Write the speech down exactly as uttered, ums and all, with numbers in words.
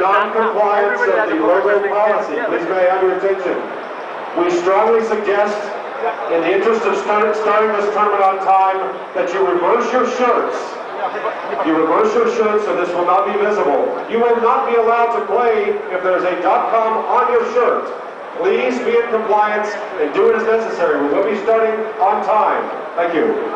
non-compliance of the logo policy. Please may I have your attention. We strongly suggest, in the interest of start, starting this tournament on time, that you reverse your shirts. You reverse your shirts so this will not be visible. You will not be allowed to play if there's a .com on your shirt. Please be in compliance and do it as necessary. We will be starting on time. Thank you.